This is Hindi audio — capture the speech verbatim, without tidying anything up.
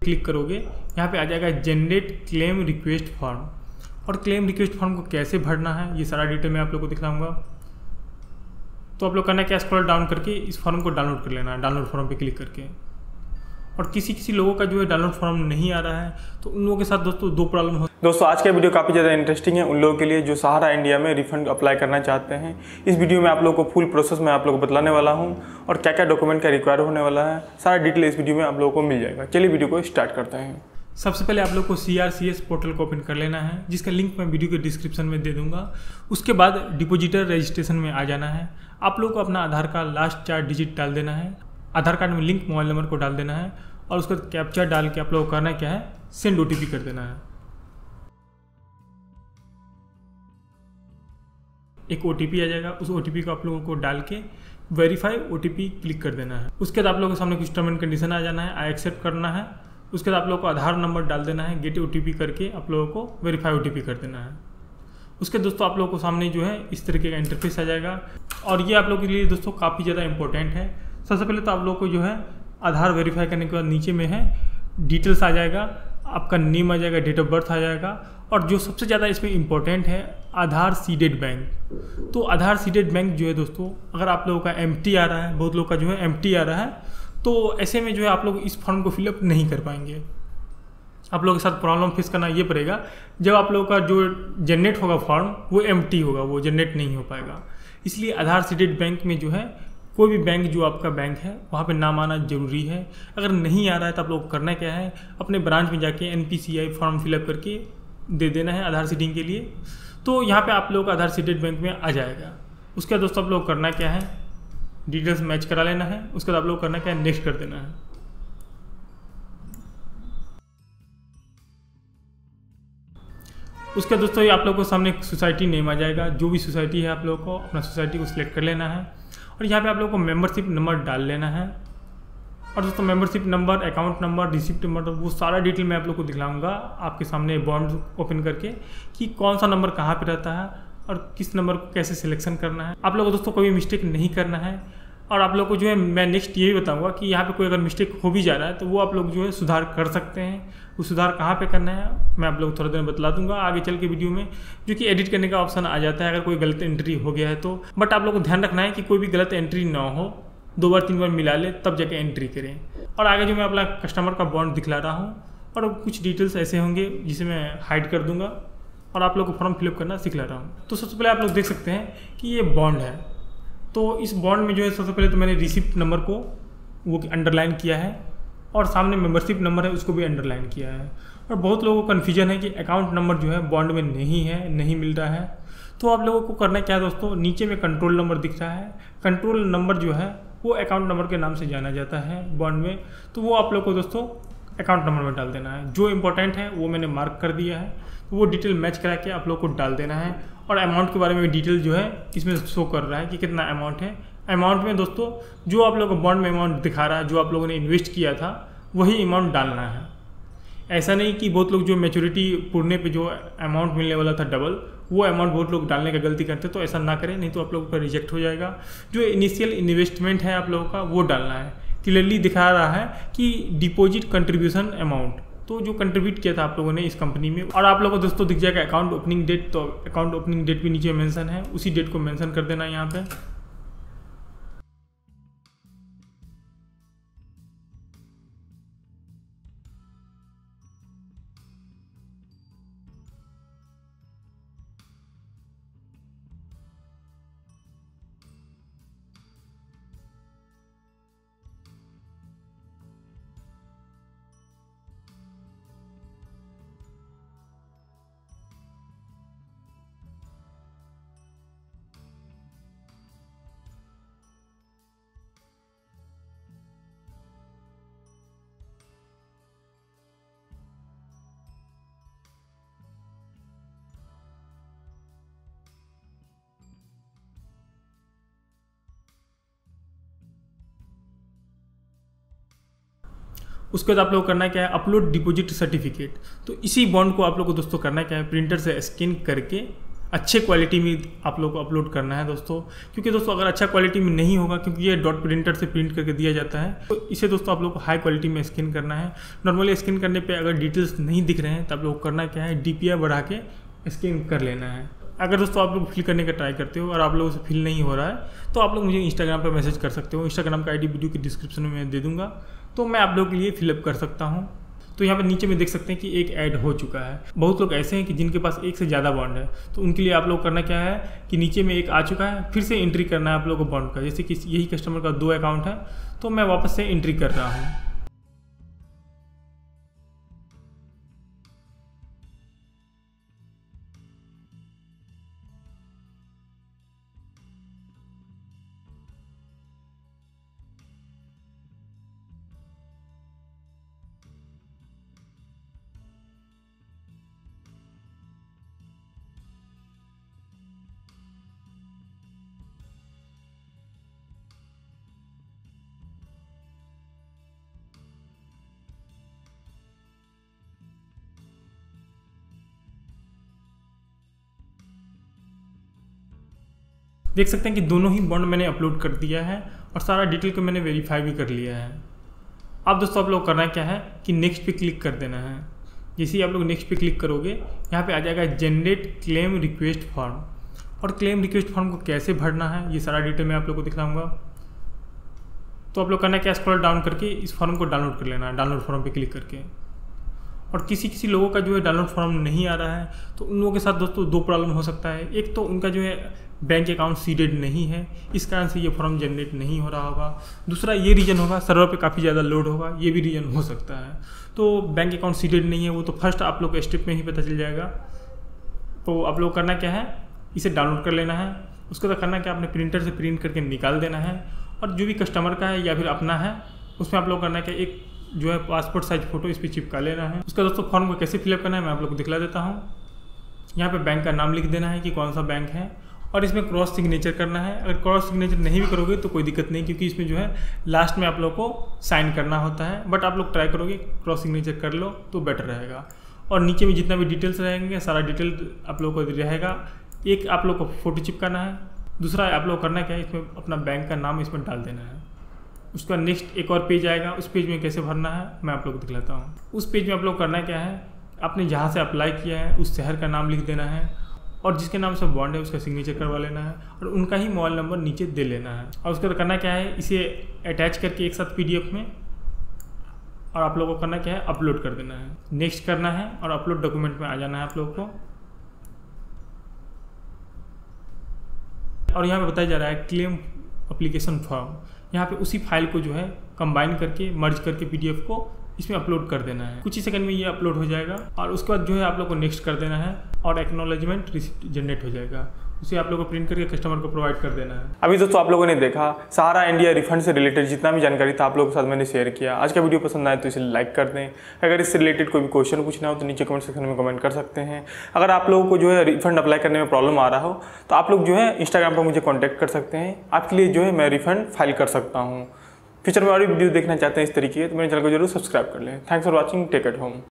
क्लिक करोगे यहाँ पे आ जाएगा जनरेट क्लेम रिक्वेस्ट फॉर्म। और क्लेम रिक्वेस्ट फॉर्म को कैसे भरना है ये सारा डिटेल मैं आप लोग को दिखलाऊंगा। तो आप लोग करना क्या, स्क्रॉल डाउन करके इस फॉर्म को डाउनलोड कर लेना है, डाउनलोड फॉर्म पे क्लिक करके। और किसी किसी लोगों का जो है डाउनलोड फॉर्म नहीं आ रहा है तो उन लोगों के साथ दोस्तों दो प्रॉब्लम हो। दोस्तों आज का वीडियो काफ़ी ज़्यादा इंटरेस्टिंग है उन लोगों के लिए जो सहारा इंडिया में रिफंड अप्लाई करना चाहते हैं। इस वीडियो में आप लोगों को फुल प्रोसेस मैं आप लोगों को बतलाने वाला हूं और क्या क्या डॉक्यूमेंट का रिक्वायर होने वाला है, सारा डिटेल इस वीडियो में आप लोगों को मिल जाएगा। चलिए वीडियो को स्टार्ट करते हैं। सबसे पहले आप लोग को C R C S portal को ओपन कर लेना है, जिसका लिंक मैं वीडियो के डिस्क्रिप्शन में दे दूंगा। उसके बाद डिपोजिटर रजिस्ट्रेशन में आ जाना है। आप लोग को अपना आधार का लास्ट चार डिजिट डाल देना है, आधार कार्ड में लिंक मोबाइल नंबर को डाल देना है और उसका कैप्चा डाल के आप लोग को करना क्या है, सेंड ओ टी पी कर देना है। एक ओ टी पी आ जाएगा, उस ओ टी पी को आप लोगों को डाल के verify O T P click कर देना है। उसके बाद आप लोगों के सामने कुछ टर्म एंड कंडीशन आ जाना है, आई एक्सेप्ट करना है। उसके बाद आप लोगों को आधार नंबर डाल देना है, गेट ओ टी पी करके आप लोगों को वेरीफाई ओ टी पी कर देना है। उसके दोस्तों आप लोगों को सामने जो है इस तरीके का इंटरफेस आ जाएगा और ये आप लोगों के लिए दोस्तों काफ़ी ज़्यादा इंपॉर्टेंट है। सबसे पहले तो आप लोगों को जो है आधार वेरीफाई करने के बाद नीचे में है डिटेल्स आ जाएगा, आपका नेम आ जाएगा, डेट ऑफ बर्थ आ जाएगा और जो सबसे ज़्यादा इसमें इंपॉर्टेंट है आधार सीडेड बैंक। तो आधार सीडेड बैंक जो है दोस्तों, अगर आप लोगों का एम्प्टी आ रहा है, बहुत लोग का जो है एम्प्टी आ रहा है, तो ऐसे में जो है आप लोग इस फॉर्म को फिलअप नहीं कर पाएंगे। आप लोगों के साथ प्रॉब्लम फेस करना ये पड़ेगा, जब आप लोगों का जो जनरेट होगा फॉर्म वो एम्प्टी होगा, वो जनरेट नहीं हो पाएगा। इसलिए आधार सीडेड बैंक में जो है कोई भी बैंक जो आपका बैंक है वहाँ पे नाम आना जरूरी है। अगर नहीं आ रहा है तो आप लोग करना क्या है, अपने ब्रांच में जाके N P C I form fill up करके दे देना है आधार सीडिंग के लिए। तो यहाँ पे आप लोग आधार सीडेड बैंक में आ जाएगा। उसके बाद दोस्तों आप लोग करना क्या है, डिटेल्स मैच करा लेना है। उसके बाद आप लोग करना क्या है, नेक्स्ट कर देना है। उसके दोस्तों ये आप लोगों को सामने एक सोसाइटी नेम आ जाएगा, जो भी सोसाइटी है आप लोगों को अपना सोसाइटी को सिलेक्ट कर लेना है और यहाँ पे आप लोगों को मेंबरशिप नंबर डाल लेना है। और दोस्तों membership number, account number, receipt number, वो सारा डिटेल मैं आप लोग को दिखलाऊंगा आपके सामने बॉन्ड ओपन करके कि कौन सा नंबर कहाँ पे रहता है और किस नंबर को कैसे सिलेक्शन करना है। आप लोगों को दोस्तों कोई मिस्टेक नहीं करना है। और आप लोग को जो है मैं नेक्स्ट ये भी बताऊंगा कि यहाँ पे कोई अगर मिस्टेक हो भी जा रहा है तो वो आप लोग जो है सुधार कर सकते हैं। वो सुधार कहाँ पे करना है मैं आप लोग थोड़ा देर में बतला दूंगा आगे चल के वीडियो में, जो कि एडिट करने का ऑप्शन आ जाता है अगर कोई गलत एंट्री हो गया है तो। बट आप लोग को ध्यान रखना है कि कोई भी गलत एंट्री ना हो, दो बार तीन बार मिला ले तब जाके एंट्री करें। और आगे जो मैं अपना कस्टमर का बॉन्ड दिखला रहा हूँ और कुछ डिटेल्स ऐसे होंगे जिसे मैं हाइड कर दूँगा और आप लोग को फॉर्म फिलअप करना सिखला रहा हूँ। तो सबसे पहले आप लोग देख सकते हैं कि ये बॉन्ड है। तो इस बॉन्ड में जो है सबसे पहले तो मैंने रिसिप्ट नंबर को वो अंडरलाइन किया है और सामने मेंबरशिप नंबर है उसको भी अंडरलाइन किया है। और बहुत लोगों को कन्फ्यूजन है कि अकाउंट नंबर जो है बॉन्ड में नहीं है, नहीं मिल रहा है। तो आप लोगों को करना क्या है दोस्तों, नीचे में कंट्रोल नंबर दिख रहा है, कंट्रोल नंबर जो है वो अकाउंट नंबर के नाम से जाना जाता है बॉन्ड में। तो वो आप लोग को दोस्तों अकाउंट नंबर में डाल देना है। जो इंपॉर्टेंट है वो मैंने मार्क कर दिया है, तो वो डिटेल मैच करा के आप लोग को डाल देना है। और अमाउंट के बारे में डिटेल जो है इसमें शो कर रहा है कि कितना अमाउंट है। अमाउंट में दोस्तों जो आप लोगों को बॉन्ड में अमाउंट दिखा रहा है, जो आप लोगों ने इन्वेस्ट किया था वही अमाउंट डालना है। ऐसा नहीं कि बहुत लोग जो मैच्योरिटी पुरने पे जो अमाउंट मिलने वाला था डबल, वो अमाउंट बहुत लोग डालने का गलती करते, तो ऐसा ना करें, नहीं तो आप लोगों का रिजेक्ट हो जाएगा। जो इनिशियल इन्वेस्टमेंट है आप लोगों का वो डालना है। क्लियरली दिखा रहा है कि डिपॉजिट कंट्रीब्यूशन अमाउंट, तो जो कंट्रीब्यूट किया था आप लोगों ने इस कंपनी में। और आप लोगों को दोस्तों दिख जाएगा अकाउंट ओपनिंग डेट, तो अकाउंट ओपनिंग डेट भी नीचे मेंशन है, उसी डेट को मेंशन कर देना यहाँ पे। उसके बाद आप लोग करना क्या है, अपलोड डिपॉजिट सर्टिफिकेट। तो इसी बॉन्ड को आप लोग को दोस्तों करना क्या है, प्रिंटर से स्कैन करके अच्छे क्वालिटी में आप लोग को अपलोड करना है दोस्तों, क्योंकि दोस्तों अगर अच्छा क्वालिटी में नहीं होगा, क्योंकि ये डॉट प्रिंटर से प्रिंट करके दिया जाता है, तो इसे दोस्तों आप लोग को हाई क्वालिटी में स्कैन करना है। नॉर्मली स्कैन करने पे अगर डिटेल्स नहीं दिख रहे हैं तो आप लोग को करना क्या है, डी पी आई बढ़ा के स्कैन कर लेना है। अगर दोस्तों आप लोग फिल करने का ट्राई करते हो और आप लोगों से फिल नहीं हो रहा है तो आप लोग मुझे इंस्टाग्राम पर मैसेज कर सकते हो। इंस्टाग्राम का आई डी वीडियो की डिस्क्रिप्शन में मैं दे दूँगा, तो मैं आप लोगों के लिए फिलअप कर सकता हूँ। तो यहाँ पर नीचे में देख सकते हैं कि एक ऐड हो चुका है। बहुत लोग ऐसे हैं कि जिनके पास एक से ज़्यादा बॉन्ड है, तो उनके लिए आप लोग करना क्या है कि नीचे में एक आ चुका है, फिर से एंट्री करना है आप लोगों को बॉन्ड का। जैसे कि यही कस्टमर का दो अकाउंट है, तो मैं वापस से एंट्री कर रहा हूँ। देख सकते हैं कि दोनों ही बॉन्ड मैंने अपलोड कर दिया है और सारा डिटेल को मैंने वेरीफाई भी कर लिया है। अब दोस्तों आप लोग करना क्या है कि नेक्स्ट पे क्लिक कर देना है। जैसे ही आप लोग नेक्स्ट पे क्लिक करोगे, यहाँ पे आ जाएगा जनरेट क्लेम रिक्वेस्ट फॉर्म, और क्लेम रिक्वेस्ट फॉर्म को कैसे भरना है ये सारा डिटेल मैं आप लोग को दिखाऊंगा। तो आप लोग करना क्या, स्क्रॉल डाउन करके इस फॉर्म को डाउनलोड कर लेना है, डाउनलोड फॉर्म पे क्लिक करके। और किसी किसी लोगों का जो है डाउनलोड फॉर्म नहीं आ रहा है, तो उन लोगों के साथ दोस्तों दो प्रॉब्लम हो सकता है। एक तो उनका जो है बैंक अकाउंट सीडेड नहीं है, इस कारण से ये फॉर्म जनरेट नहीं हो रहा होगा। दूसरा ये रीज़न होगा सर्वर पे काफ़ी ज़्यादा लोड होगा, ये भी रीज़न हो सकता है। तो बैंक अकाउंट सीडेड नहीं है वो तो फर्स्ट आप लोग को स्टेप में ही पता चल जाएगा। तो आप लोग करना क्या है, इसे डाउनलोड कर लेना है। उसके बाद करना क्या, अपने प्रिंटर से प्रिंट करके निकाल देना है, और जो भी कस्टमर का है या फिर अपना है उसमें आप लोग करना क्या, एक जो है पासपोर्ट साइज फोटो इस पर चिपका लेना है। उसका दोस्तों फॉर्म को कैसे फिलअप करना है मैं आप लोग को दिखला देता हूँ। यहाँ पे बैंक का नाम लिख देना है कि कौन सा बैंक है, और इसमें क्रॉस सिग्नेचर करना है। अगर क्रॉस सिग्नेचर नहीं भी करोगे तो कोई दिक्कत नहीं, क्योंकि इसमें जो है लास्ट में आप लोग को साइन करना होता है, बट आप लोग ट्राई करोगे क्रॉस सिग्नेचर कर लो तो बेटर रहेगा। और नीचे में जितना भी डिटेल्स रहेंगे सारा डिटेल आप लोग को रहेगा। एक आप लोग को फोटो चिपकाना है, दूसरा आप लोग करना क्या है, इसमें अपना बैंक का नाम इसमें डाल देना है। उसका नेक्स्ट एक और पेज आएगा, उस पेज में कैसे भरना है मैं आप लोग को दिखलाता हूँ। उस पेज में आप लोग करना क्या है, आपने जहाँ से अप्लाई किया है उस शहर का नाम लिख देना है, और जिसके नाम से बॉन्ड है उसका सिग्नेचर करवा लेना है, और उनका ही मोबाइल नंबर नीचे दे लेना है। और उसके बाद करना क्या है, इसे अटैच करके एक साथ पीडीएफ में, और आप लोगों को करना क्या है, अपलोड कर देना है। नेक्स्ट करना है और अपलोड डॉक्यूमेंट में आ जाना है आप लोग को। और यहाँ पे बताया जा रहा है क्लेम एप्लीकेशन फॉर्म, यहाँ पे उसी फाइल को जो है कंबाइन करके मर्ज करके पीडीएफ को इसमें अपलोड कर देना है। कुछ ही सेकंड में ये अपलोड हो जाएगा, और उसके बाद जो है आप लोग को नेक्स्ट कर देना है, और एक्नॉलेजमेंट रिसिप्ट जनरेट हो जाएगा। उसे आप लोग को प्रिंट करके कस्टमर को प्रोवाइड कर देना है। अभी दोस्तों आप लोगों ने देखा सहारा इंडिया रिफंड से रिलेटेड जितना भी जानकारी था आप लोगों के साथ मैंने शेयर किया। आज का वीडियो पसंद आए तो इसे लाइक कर दें। अगर इससे रिलेटेड कोई भी क्वेश्चन पूछना हो तो नीचे कमेंट सेक्शन में कमेंट कर सकते हैं। अगर आप लोगों को जो है रिफंड अप्लाई करने में प्रॉब्लम आ रहा हो तो आप लोग जो है इंस्टाग्राम पर मुझे कॉन्टैक्ट कर सकते हैं, आपके लिए जो है मैं रिफंड फाइल कर सकता हूँ। फ्यूचर में और भी वीडियो देखना चाहते हैं इस तरीके के तो मेरे चैनल को जरूर सब्सक्राइब कर लें। Thanks for watching, Tech at home.